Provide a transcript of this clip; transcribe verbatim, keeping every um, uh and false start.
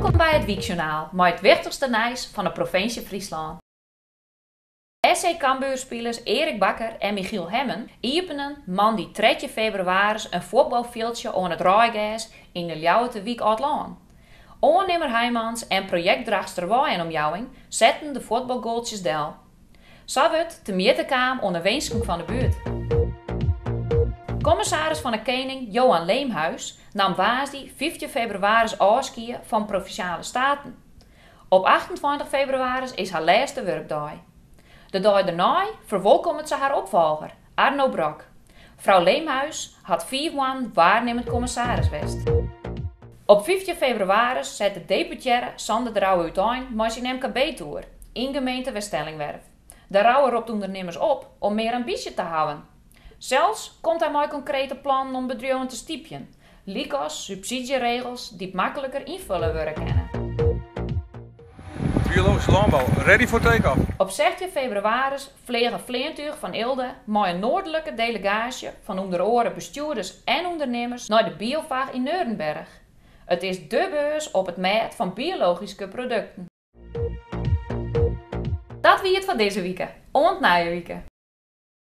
Welkom bij het Weekjournaal, met het wichtigste nieuws van de provincie Friesland. S C Cambuurspelers Erik Bakker en Michiel Hemmen openen maandag drie februari een voetbalveldje aan het Rijgas in de Ljouwte Wiek Oudlaan. Ondernemer Heijmans en projectdraagster Waaienomjouwing zetten de voetbalgoaltjes del. Zo wordt te meten kwam onder wensing van de buurt. Commissaris van de Koning Johan Leemhuis nam woensdag vijftien februari afscheid van Provinciale Staten. Op achtentwintig februari is haar laatste werkdag. De dag daarna verwelkomt ze haar opvolger, Arno Brok. Vrouw Leemhuis had vier maanden waarnemend commissaris geweest. Op vijftien februari zet de deputaire Sander de Rauwe uiteen met zijn M K B-tour in gemeente Weststellingwerf. De Rauwe roept ondernemers op om meer ambitie te houden. Zelfs komt hij met concrete plannen om bedrijven te stipjen, likos subsidieregels die makkelijker invullen worden kennen. Biologische landbouw, ready voor take-off. Op zestien februari vliegen vliegtuig van Eelde met een noordelijke delegage van onder andere bestuurders en ondernemers naar de Biovaag in Neurenberg. Het is dé beurs op het markt van biologische producten. Dat wie het van deze week. Ont na je week.